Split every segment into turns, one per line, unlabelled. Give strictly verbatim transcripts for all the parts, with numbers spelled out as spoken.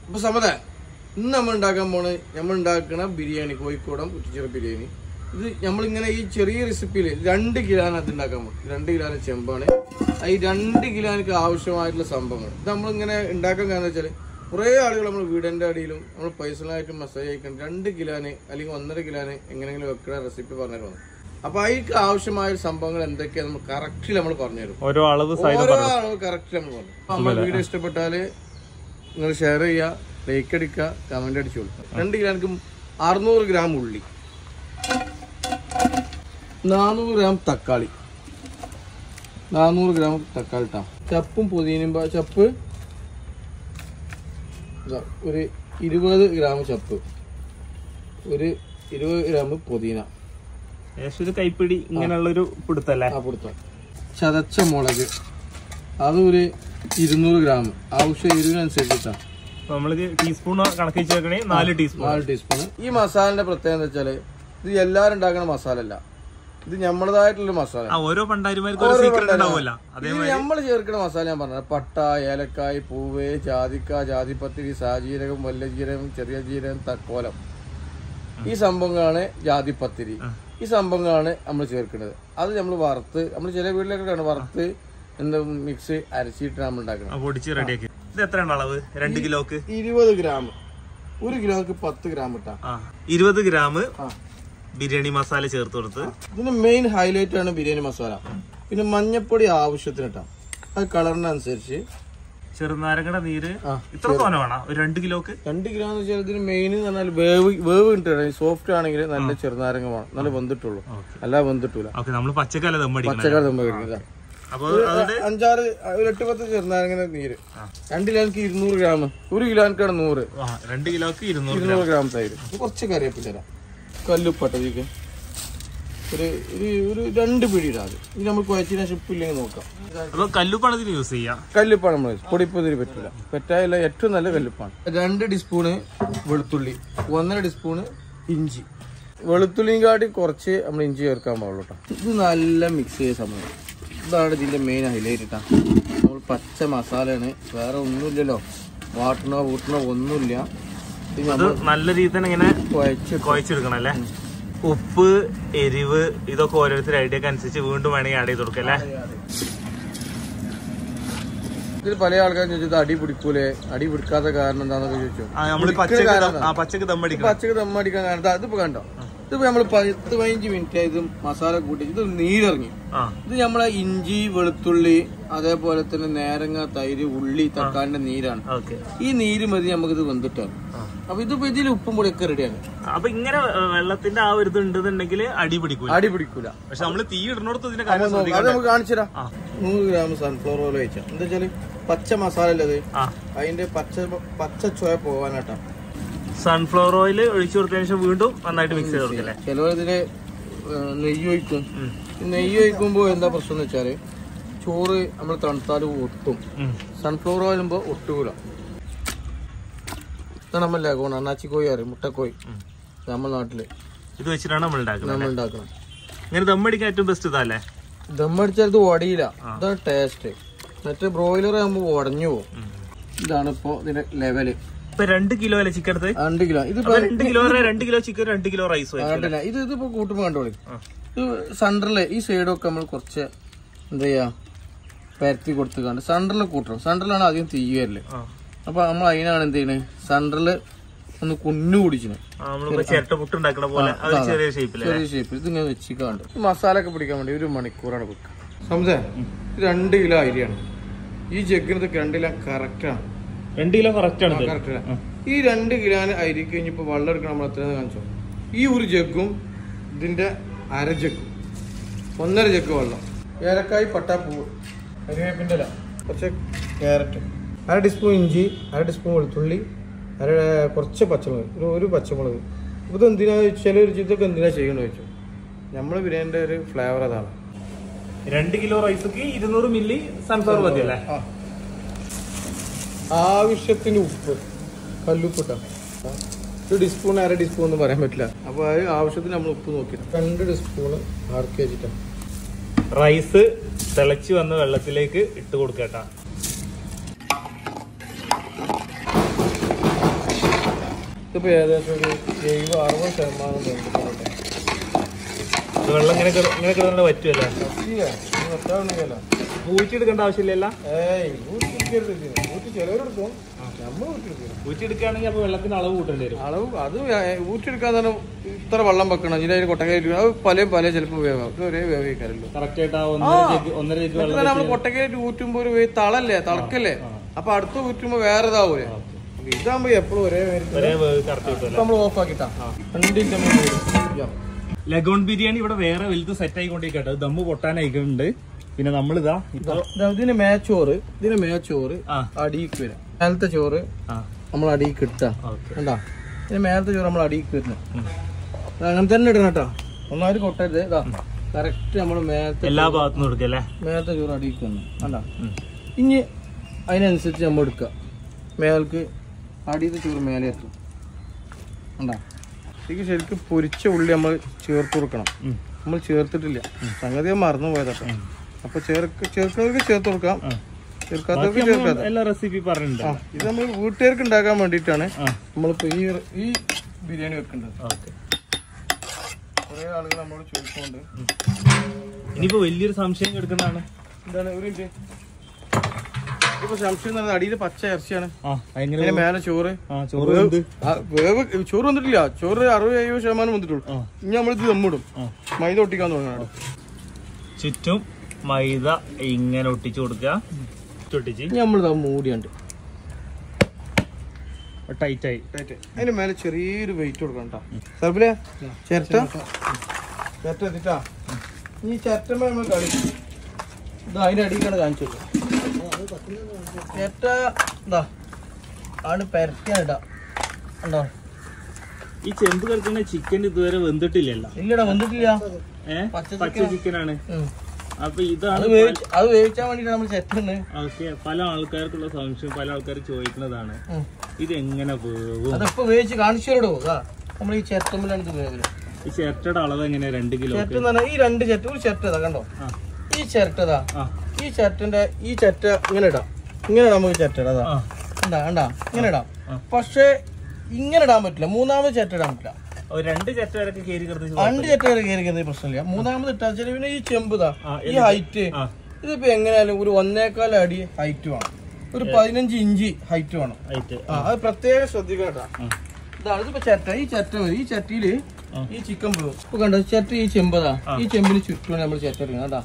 അപ്പോൾ സമതേ ഇന്ന് നമ്മൾ ഉണ്ടാക്കാൻ പോണ് നമ്മൾ ഉണ്ടാക്കുന്ന ബിരിയാണി കോഴിക്കോടൻ കുറ്റിച്ചിറ ബിരിയാണി. ഇത് നമ്മളിങ്ങനെ ഈ ചെറിയ റെസിപ്പിയിൽ രണ്ട് കിലോന് അത് ഉണ്ടാക്കാൻ പോകും. രണ്ട് കിലോന് ചെമ്പാണ്. ഈ രണ്ട് കിലോക്ക് ആവശ്യമായിട്ടുള്ള സംഭവങ്ങൾ ഇത് നമ്മളിങ്ങനെ ഉണ്ടാക്കാൻ കാരണം വെച്ചാൽ കുറേ ആളുകൾ നമ്മൾ വീടിൻ്റെ അടിയിലും നമ്മൾ പേഴ്സണലായിട്ടും മെസ്സേജ് അയക്കണം രണ്ട് കിലോന് അല്ലെങ്കിൽ ഒന്നര കിലോന് എങ്ങനെയെങ്കിലും വെക്കുന്ന റെസിപ്പി പറഞ്ഞു തന്നു. അപ്പൊ അതിക്ക് ആവശ്യമായ സംഭവങ്ങൾ എന്തൊക്കെയാണ് നമ്മൾ കറക്റ്റിൽ നമ്മൾ പറഞ്ഞു തരും. ഓരോ അളവ് ഓരോ അളവ് കറക്റ്റ് നമ്മൾ പറഞ്ഞു. നമ്മൾ വീഡിയോ ഇഷ്ടപ്പെട്ടാല് നിങ്ങൾ ഷെയർ ചെയ്യുക, ലൈക്ക് അടിക്കുക, കമന്റ് അടിച്ചു കൊടുക്കുക. രണ്ട് കിലോക്ക് അറുന്നൂറ് ഗ്രാം ഉള്ളി, നാനൂറ് ഗ്രാം തക്കാളി, നാനൂറ് ഗ്രാം തക്കാളി ഇട്ടാ ചപ്പും പുതിനയും ചപ്പ് ഒരു ഇരുപത് ഗ്രാം ചപ്പ്, ഒരു ഇരുപത് ഗ്രാം പുതിന,
കൈപ്പിടി ഇങ്ങനെയുള്ളൊരു പിടുത്തല്ലേ ആ
പിടുത്തം. ചതച്ച മുളക് അത് ഒരു ഇരുന്നൂറ് ഗ്രാം ആവശ്യം എരിവിനനുസരിച്ചിട്ടാ.
നമ്മള് ടീസ്പൂൺ കണക്ക് വെച്ചേക്കണേ നാല് ടീസ്പൂൺ
നാല് ടീസ്പൂൺ. ഈ മസാലന്റെ പ്രത്യേകത എന്താ വെച്ചാല് ഇത് എല്ലാരും ഉണ്ടാക്കുന്ന മസാല അല്ല, ഇത് നമ്മളതായിട്ടുള്ള മസാല.
ഓരോ പണ്ടാരിമാർക്ക്
നമ്മൾ ചേർക്കുന്ന മസാല ഞാൻ പറഞ്ഞത് പട്ട, ഏലക്കായ്, പൂവ്, ജാതിക്ക, ജാതിപത്തിരി, സാജീരകം, വല്ല ജീരകം, ചെറിയ ജീരകം, തക്കോലം, ഈ സംഭവങ്ങളാണ് ജാതിപത്തിരി. ഈ സംഭവങ്ങളാണ് നമ്മൾ ചേർക്കുന്നത്. അത് നമ്മൾ വറുത്ത് നമ്മൾ ചില വീട്ടിലൊക്കെ കാണും വറുത്ത് എന്താ മിക്സ് അരച്ചിട്ട് നമ്മൾ ഉണ്ടാക്കണം.
ഇത് എത്രയാണ് അളവ്? രണ്ട് കിലോക്ക്
ഇരുപത് ഗ്രാം, ഒരു കിലോക്ക് പത്ത് ഗ്രാം ഇട്ടാ
ഇരുപത് ഗ്രാം ബിരിയാണി മസാല ചേർത്ത് കൊടുത്ത്.
ഇതിന്റെ മെയിൻ ഹൈലൈറ്റ് ആണ് ബിരിയാണി മസാല. പിന്നെ മഞ്ഞപ്പൊടി ആവശ്യത്തിന് ഇട്ടാം, അത് കളറിനനുസരിച്ച്.
ചെറുനാരങ്ങയുടെ നീര് ഇത്ര തോനെ വേണം ഒരു രണ്ട് കിലോക്ക്.
രണ്ട് കിലോ എന്ന് വെച്ചാൽ ഇതിന് മെയിൻ എന്ന് പറഞ്ഞാൽ വേവ് വേവ് കിട്ടണം. സോഫ്റ്റ് ആണെങ്കിൽ നല്ല ചെറുനാരങ്ങ വേണം, നല്ല വെന്തിട്ടുള്ളൂ, അല്ല വെന്തിട്ടൂല.
പച്ചക്കല
പച്ചക്കറി ദമ്മ കഴിക്കുന്നത്. അഞ്ചാറ് ഒരു എട്ട് പത്ത് ചെറുനാരങ്ങ നീര്. രണ്ട് കിലോക്ക് ഇരുന്നൂറ് ഗ്രാം, ഒരു കിലോക്കാണ് നൂറ്.
രണ്ട് കിലോക്ക്
ഇരുന്നൂറ് ഗ്രാം തൈര്, കുറച്ച് കറിവേപ്പില തരാം, കല്ലുപ്പട്ടതിക്ക് ഒരു ഒരു രണ്ട് പിടി ഇടാതെ. ഇത് നമ്മൾ കുഴച്ചിന് ഷിപ്പില്ലെങ്കിൽ നോക്കാം.
കല്ലുപ്പാണ് ഇതിന് യൂസ് ചെയ്യാം.
കല്ലുപ്പാണ് നമ്മൾ പൊടിപ്പതിന് പറ്റില്ല, പറ്റായില്ല. ഏറ്റവും നല്ല കല്ലുപ്പാണ്. രണ്ട് ടീസ്പൂണ് വെളുത്തുള്ളി, ഒന്നര ടീസ്പൂണ് ഇഞ്ചി. വെളുത്തുള്ളിയും കാട്ടി കുറച്ച് നമ്മൾ ഇഞ്ചി ചേർക്കാൻ പാടുള്ളൂ കേട്ടോ. ഇത് നല്ല മിക്സ് ചെയ്ത സമയം. ഇതാണ് ഇതിന്റെ മെയിൻ ഹൈലൈറ്റ് കേട്ടോ. നമ്മൾ പച്ച മസാലയാണ്, വേറെ ഒന്നുമില്ലല്ലോ, വാട്ടണോ കൂട്ടണോ ഒന്നുമില്ല.
നല്ല രീതിയിൽ തന്നെ ഇങ്ങനെ കുഴച്ചെടുക്കണം അല്ലേ. ഉപ്പ്, എരിവ് ഇതൊക്കെ ഓരോരുത്തർ ഐഡിയക്ക് അനുസരിച്ച് വീണ്ടും വേണമെങ്കിൽ ആഡ് ചെയ്ത് കൊടുക്കല്ലേ.
ഇതിൽ പല ആൾക്കാരും ചോദിച്ചത് അടി പിടിക്കൂലേ, അടി പിടിക്കാത്ത കാരണം എന്താണെന്നൊക്കെ ചോദിച്ചു.
പച്ചക്ക് ദമ്മടിക്കാൻ
പച്ചക്ക് ദമ്മടിക്കാൻ കാരണം ഇതിപ്പോ കണ്ടോ, ഇതിപ്പോ നമ്മള് പത്ത് പതിനഞ്ച് മിനിറ്റ് ഇത് മസാല കൂട്ടി ഇത് നീരിറങ്ങി. ഇത് നമ്മളെ ഇഞ്ചി, വെളുത്തുള്ളി, അതേപോലെ തന്നെ നേരങ്ങ, തൈര്, ഉള്ളി, തക്കാളിന്റെ നീരാണ്. ഈ നീര് മതി നമുക്ക് ഇത് വെന്തിട്ടാണ്. അപ്പൊ ഇതിപ്പോ ഇതിൽ ഉപ്പും പൊടിയൊക്കെ റെഡിയാണ്.
അപ്പൊ ഇങ്ങനെ വെള്ളത്തിന്റെ ആ ഒരു ഇത് ഉണ്ടെന്നുണ്ടെങ്കിൽ അടി പിടിക്കൂല,
അടി പിടിക്കൂല.
പക്ഷെ നമ്മള് തീ ഇടുന്നിടത്ത്
അത് നമുക്ക് കാണിച്ചു തരാം. നൂറ് ഗ്രാം സൺഫ്ലവർ ഓയിൽ വെച്ചാൽ എന്താ വെച്ചാല് പച്ച മസാല അല്ലത്, അതിന്റെ പച്ച പച്ച ചോയ പോവാനാട്ടാ.
സൺഫ്ലവർ ഓയിൽ ഒഴിച്ചു കൊടുത്തതിന് ശേഷം വീണ്ടും നന്നായിട്ട് മിക്സ് ചെയ്ത് കൊടുക്കല്ലേ.
ചിലവർ ഇതിന് നെയ്യ് ഒഴിക്കും. നെയ്യ് ഒഴിക്കുമ്പോ എന്താ പ്രശ്നം എന്ന് വെച്ചാല് ചോറ് നമ്മൾ തണുത്താലും ഒട്ടും. സൺഫ്ലവർ ഓയിൽ ആകുമ്പോ ഒട്ടുകൂല. നമ്മളല്ലേ കോണ അണ്ണാച്ചിക്കോയി അറിയും, മുട്ടക്കോയി നമ്മുടെ നാട്ടില്
ഇത് വെച്ചിട്ടാണ് നമ്മൾ
നമ്മൾ ഉണ്ടാക്കണം.
ഇങ്ങനെ ദമ്മടിക്കാൻ ഏറ്റവും ബെസ്റ്റ് ഇതല്ലേ.
ദമ്മടിച്ചാൽ ഇത് ഉടയില്ല, ഇതാണ് ടേസ്റ്റ്. മറ്റേ ബ്രോയിലർ ആകുമ്പോ ഉടഞ്ഞു പോകും. ഇതാണ് ഇപ്പൊ ഇതിന്റെ ലെവല്.
ഇപ്പൊ രണ്ട് കിലോ അല്ലേ ചിക്കൻ എടുത്ത്?
രണ്ട് കിലോ. ഇത്
രണ്ട് കിലോ രണ്ട് കിലോ ചിക്കൻ രണ്ട് കിലോ റൈസ്
വേണ്ടില്ല. ഇത് ഇതിപ്പോ കൂട്ടുമ്പോ കണ്ടോളി. ഇത് സെന്ററില് ഈ സൈഡൊക്കെ നമ്മൾ കുറച്ച് എന്താ ചെയ്യാ പരത്തി കൊടുത്ത് കണ്ട് സെന്ററിൽ കൂട്ടണം. സെന്ററിലാണ് ആദ്യം തീ വരല്. അപ്പൊ നമ്മൾ അതിനാണ് എന്ത് ചെയ്യണേ, സെന്ററില് ഒന്ന് കുന്നു കുടിച്ചിന് ചെറിയ ഷേപ്പിൽ ഇതിങ്ങനെ വെച്ചിക്കാണ്ട് മസാല ഒക്കെ പിടിക്കാൻ വേണ്ടി ഒരു മണിക്കൂറാണ് വെക്കുക. സംശയ രണ്ട് കിലോ അരിയാണ് ഈ ജഗ്ഗിനൊക്കെ. രണ്ട് കിലോ കറക്റ്റാണ്,
രണ്ട് കിലോ കറക്റ്റാണ്
കറക്റ്റ്. ഈ രണ്ട് കിലോന് അരി കഴിഞ്ഞിപ്പോ വെള്ളം എടുക്കണം. നമ്മൾ എത്ര കാണിച്ചോ, ഈ ഒരു ജഗ്ഗും ഇതിന്റെ അര ജഗ്ഗും ഒന്നര ജഗ്ഗ് വെള്ളം, ഏലക്കായ്, പട്ടാപ്പൂവ്, കരിവേപ്പിൻ്റെ ഇല, കുറച്ച് ക്യാരറ്റ്, അര ടീസ്പൂൺ ഇഞ്ചി, അര ടീസ്പൂൺ വെളുത്തുള്ളി, അര കുറച്ച് പച്ചമുളക്, ഒരു ഒരു പച്ചമുളക്. ഇത് എന്തിനാ ചിലർ ഇതൊക്കെ എന്തിനാ ചെയ്യണമെന്ന് വെച്ചു. നമ്മൾ ബിരിയാണിന്റെ ഒരു ഫ്ലേവർ അതാണ്.
രണ്ട് കിലോ റൈസൊക്കെ ഇരുന്നൂറ് മില്ലി സൺഫ്ലവർ മതി അല്ലേ.
ആവശ്യത്തിന് ഉപ്പ്, കല്ലുപ്പിട്ട ഒരു ടീസ്പൂൺ അര ടീസ്പൂൺ ഒന്നും പറയാൻ പറ്റില്ല. അപ്പൊ അത് ആവശ്യത്തിന് നമ്മൾ ഉപ്പ് നോക്കിയിട്ട് രണ്ട് ടീസ്പൂണ് ആർക്ക് വെച്ചിട്ടാണ്
റൈസ് തിളച്ച് വന്ന വെള്ളത്തിലേക്ക് ഇട്ട് കൊടുക്കട്ടാ.
ഇതിപ്പോ ഏകദേശം ഒരു എഴുപത് അറുപത് ശതമാനം വെന്തിട്ടുണ്ട്.
വെള്ളം ഇങ്ങനെ ഇങ്ങനെ കിടന്നിട്ട് പറ്റുമല്ലോ.
പറ്റാവുന്നില്ല,
ഊറ്റിയെടുക്കേണ്ട ആവശ്യമില്ലല്ല.
ഏയ് ഊറ്റിയെടുക്കരുത്, ഊറ്റി ചിലവരെടുക്കും, നമ്മൾ ഊറ്റിയെടുക്കും.
ഊറ്റിയെടുക്കുകയാണെങ്കിൽ അപ്പൊ വെള്ളത്തിന് അളവ് കൂട്ടേണ്ടി വരും.
അളവ് അത് ഊറ്റിയെടുക്കാൻ തന്നെ ഇത്ര വെള്ളം വെക്കണം. ഇതിന് അതിന് കൊട്ടക്കയില് അത് പല പല ചിലപ്പോൾ വേവാക്കും, ഒരേ വേവിക്കാരല്ലോ.
കറക്റ്റ് ആയിട്ട് ഒന്നര
നമ്മൾ കൊട്ടക്കയില് ഊറ്റുമ്പോ ഒരു തളല്ലേ, തളക്കല്ലേ, അപ്പൊ അടുത്ത് ഊറ്റുമ്പോ വേറെ ഇതാവൂലേ. ഇതാകുമ്പോ എപ്പോഴും ഒരേ നമ്മൾ ഓഫ് ആക്കിട്ടാ.
ലഗോൺ ബിരിയാണി ഇവിടെ വേറെ വലുത് സെറ്റ് ആയിക്കൊണ്ടിരിക്കട്ടെ. ദമ്മ് പൊട്ടാനായിട്ടുണ്ട്. പിന്നെ നമ്മളിതാ ഇപ്പൊ
ഇതിന് മേച്ചോറ്, ഇതിന് മേച്ചോറ് അടിക്ക് വരാം. മേലത്തെ ചോറ് നമ്മൾ അടിക്ക് ഇട്ടാ കണ്ടാ. ഇതിന് മേലത്തെ ചോറ് നമ്മൾ അടിക്ക് വരുന്നത് അങ്ങനെ തന്നെ ഇടണം കേട്ടോ. ഒന്നാമത് കൊട്ടരുത്. ഇതാ കറക്റ്റ് നമ്മൾ മേലത്തെ
എല്ലാ ഭാഗത്തുനിന്നും എടുക്കല്ലേ. മേലത്തെ
ചോറ് അടിക്ക് വന്നു കണ്ടാ. ഇനി അതിനനുസരിച്ച് നമ്മൾ എടുക്കുക. മേൽക്ക് അടിയത്തെ ചോറ് മേലെ എത്തും കണ്ടാ. ഇതിക്ക് ശരിക്കും പൊരിച്ച ഉള്ളി നമ്മൾ ചേർത്ത് കൊടുക്കണം. നമ്മൾ ചേർത്തിട്ടില്ല, സംഗതി മറന്നു പോയതാട്ടോ. അപ്പൊ ചേർക്ക് ചേർക്കുന്നവർക്ക് ചേർത്ത് കൊടുക്കാം, ചേർക്കാത്തവർക്ക് ചേർക്കാത്ത.
എല്ലാ റെസിപ്പി പറഞ്ഞിട്ടുണ്ട്.
ഇത് നമ്മൾ വീട്ടുകാർക്ക് ഉണ്ടാക്കാൻ വേണ്ടിയിട്ടാണ് നമ്മളിപ്പോ ഈ ഈ ബിരിയാണി വെക്കേണ്ടത്. കുറെ ആളുകൾ നമ്മളോട് ചോദിക്കുന്നുണ്ട്.
ഇനിയിപ്പോ വലിയൊരു സംശയം എടുക്കുന്നതാണ്.
എന്താണ് ഒരു മിനിറ്റ്. ഇപ്പൊ സംശയം എന്ന് പറഞ്ഞാൽ അടിയിൽ പച്ച ഇറച്ചിയാണ്,
അതിന്
മേലെ ചോറ്. വേവ് ചോറ് വന്നിട്ടില്ല, ചോറ് അറുപത് എഴുപത് ശതമാനം വന്നിട്ടുള്ളൂ. ഇനി നമ്മളിത് ദമ്മിടും, മൈദ ഒട്ടിക്കാൻ തുടങ്ങണം.
ചുറ്റും മൈദ ഇങ്ങനെ ഒട്ടിച്ചു കൊടുക്കുക. ഒട്ടിച്ച്
നമ്മളിതാ മൂടിയുണ്ട്
ടൈറ്റായി
ടൈറ്റ്. അതിന്റെ മേലെ ചെറിയൊരു വെയിറ്റ് കൊടുക്കണം കേട്ടോ. സർബിലെ ചിരട്ട ചിരട്ട എത്തിട്ടാ. ഈ ചിരട്ട നമ്മൾ കളി ഇതാ അതിന്റെ അടിയിലാണ് കാണിച്ചത്. ചിരട്ട എന്താ ആണ് പരത്തിയാ ഉണ്ടോ.
ഈ ചെമ്പ് കിടക്കുന്ന ചിക്കൻ ഇതുവരെ വെന്തിട്ടില്ലല്ലോ.
ഇല്ലടാ വെന്തിട്ടില്ല,
ഏഹ് പച്ച ചിക്കനാണ്. അപ്പൊ ഇതാണ്
അത് വേവിച്ചാൻ വേണ്ടിട്ട് നമ്മൾ ചെറ്റുണ്ട്.
ഓക്കെ, പല ആൾക്കാർക്കുള്ള സംശയം, പല ആൾക്കാർ ചോദിക്കുന്നതാണ് ഇത് എങ്ങനെ വേവും.
അതിപ്പോ വേവിച്ച് കാണിച്ചോടോ. നമ്മൾ ഈ ചെറ്റമ്പിലാണ് ഇത് വേവില്ല.
ഈ ചിരട്ടയുടെ അളവ് എങ്ങനെയാ? രണ്ട് കിലോ
ചെറ്റ എന്ന് പറഞ്ഞാൽ ഈ രണ്ട് ചെറ്റ ഒരു ചെറ്റതാ കണ്ടോ. ഈ ചിരട്ടതാ, ഈ ചിരട്ടന്റെ ഈ ചെറ്റ ഇങ്ങനെ ഇടാം, ഇങ്ങനെ ഇടാൻ നമുക്ക് ചെറ്റ ഇടാ ഉണ്ടാ ഉണ്ടാ ഇങ്ങനെ ഇടാം. പക്ഷെ ഇങ്ങനെ ഇടാൻ പറ്റില്ല, മൂന്നാമത് ചെറ്റ ഇടാൻ പറ്റില്ല.
രണ്ട് ചെറ്റ വരെ കയറി
രണ്ട് ചെറ്റ വരെ കയറി പ്രശ്നമില്ല. മൂന്നാമത് ഇട്ടാ ശരി. പിന്നെ ഈ ചെമ്പുതാ ഈ ഹൈറ്റ് ഇതിപ്പോ എങ്ങനെയാലും ഒരു ഒന്നേക്കാൽ അടി ഹൈറ്റ് വേണം, ഒരു പതിനഞ്ച് ഇഞ്ച് ഹൈറ്റ് വേണം. അത് പ്രത്യേകം ശ്രദ്ധിക്കണം കേട്ടോ. ഇതാണ് ഇതിപ്പോ ചെറ്റ. ഈ ചെറ്റ മതി. ഈ ചട്ടിയില് ഈ ചിക്കൻ പോകും. ഇപ്പൊ കണ്ടോ ചെറ്റ ഈ ചെമ്പതാ, ഈ ചെമ്പിന് ചുറ്റുമാണ് നമ്മൾ ചെറ്റ എടുക്കണം കേട്ടാ.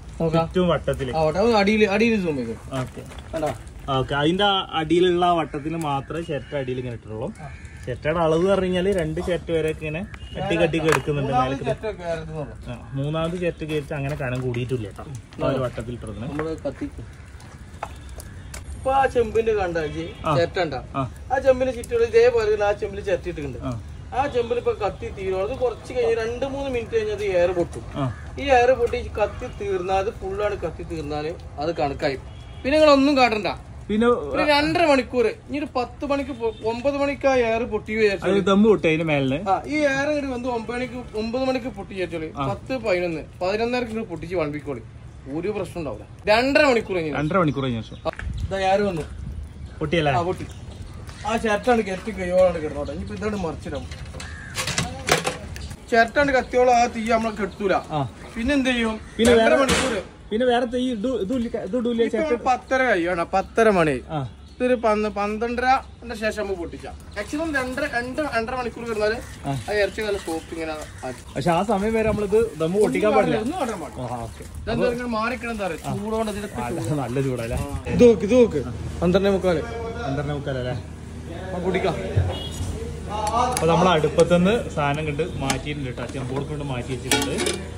അടിയിൽ അടിയിൽ സൂം ചെയ്തു കണ്ടാ.
ഓക്കെ, അതിന്റെ അടിയിലുള്ള വട്ടത്തിൽ മാത്രമേ ചിരട്ട അടിയിൽ ഇങ്ങനെ ഇട്ടുള്ളൂ. ചിരട്ടയുടെ അളവ് പറഞ്ഞു കഴിഞ്ഞാല് രണ്ട് ചിരട്ട വരെ ഇങ്ങനെ കട്ടി കട്ടി എടുക്കുന്നുണ്ട്. മൂന്നാമത് ചിരട്ട കയറ്റി അങ്ങനെ കനം കൂടിയിട്ടില്ല കേട്ടോ. ഒരു വട്ടത്തിൽ ഇട്ടിരുന്നത്
ഇപ്പൊ ആ ചെമ്പിന്റെ കണ്ട ചിരട്ട ഉണ്ടാ. ആ ചെമ്പിന് ചുറ്റുള്ള ഇതേപോലെ ആ ചെമ്പിൽ ചിരട്ടിട്ടുണ്ട്. ആ ചെമ്പിൽ ഇപ്പൊ കത്തി തീരുവാണ്. അത് കുറച്ച് കഴിഞ്ഞ് രണ്ട് മൂന്ന് മിനിറ്റ് കഴിഞ്ഞത് എയർ പൊട്ടും. ഈ എയർ പൊട്ടി കത്തി തീർന്നാൽ ഫുള്ളാണ് കത്തി തീർന്നാല് അത് കണക്കായി. പിന്നെ നിങ്ങൾ ഒന്നും കാട്ടണ്ട. പിന്നെ രണ്ടര മണിക്കൂർ ഇനി ഒരു പത്ത് മണിക്ക് ഒമ്പത് മണിക്ക് ആ എയർ പൊട്ടി
ദമ്മ് പൊട്ടി അതിന്റെ മേലിന്.
ആ ഈ എയർ ഇങ്ങോട്ട് വന്ന് ഒമ്പത് മണിക്ക് ഒമ്പത് മണിക്ക് പൊട്ടി ചേച്ചോളി. പത്ത് പതിനൊന്ന് പതിനൊന്നരക്ക് ഇങ്ങോട്ട് പൊട്ടിച്ച് വളമ്പിക്കോളി. ഒരു പ്രശ്നം ഉണ്ടാവില്ല. രണ്ടര മണിക്കൂർ കഴിഞ്ഞു
രണ്ടര മണിക്കൂർ കഴിഞ്ഞ ശേഷം
ഇതാ എയർ വന്നു
പൊട്ടിയല്ലേ.
ആ പൊട്ടി. ആ ചിരട്ടാണ് കെട്ടി കയ്യോളാണ് കിടന്നോട്ടെ. ഇനിയിപ്പോ ഇതാണ് മറിച്ചിടാം. ചിരട്ടാണ് കത്തിയോളം ആ തീ നമ്മളെ കെട്ടൂല. പിന്നെ എന്ത് ചെയ്യും? പിന്നെ രണ്ടര മണിക്കൂർ
പിന്നെ വേറെ
പത്തര കഴിയണം. പത്തര മണി ഇതൊരു പന്ത്രണ്ടര ശേഷം നമ്മൾ പൊട്ടിച്ചാ. മാക്സിമം രണ്ടര രണ്ട് രണ്ടര മണിക്കൂർ കിടന്നാല് ആ ഇറച്ചി നല്ല സോപ്പ് ഇങ്ങനെ.
പക്ഷെ ആ സമയം വരെ നമ്മളിത് ദമ്മ് പൊട്ടിക്കാൻ പാടില്ല.
മാറിക്കണം എന്താ പറയുക, ചൂടോണ്ട്
നല്ല ചൂടല്ലേ.
ഇത് നോക്ക് ഇത് നോക്ക് പന്ത്രണ്ടേ മുക്കാല്
പന്ത്രണ്ടേ മുക്കാലല്ലേ
പൊട്ടിക്കാം.
അപ്പൊ നമ്മൾ അടുപ്പത്തുനിന്ന് സാധനം കണ്ട് മാറ്റിയിട്ടുണ്ട് കേട്ടോ. ചെമ്പോട് കൊണ്ട് മാറ്റി വെച്ചിട്ടുണ്ട്.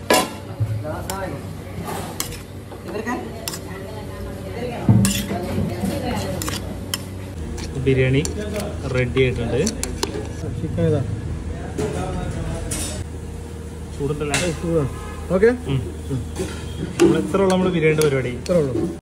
ബിരിയാണി റെഡി ആയിട്ടുണ്ട്.
ചിക്കൻ ഇതാ
ചൂടുണ്ടല്ലേ.
ഓക്കെ,
നമ്മൾ എത്ര ഉള്ള നമ്മള് ബിരിയാണിയുടെ പരിപാടി
ഇത്ര ഉള്ളൂ.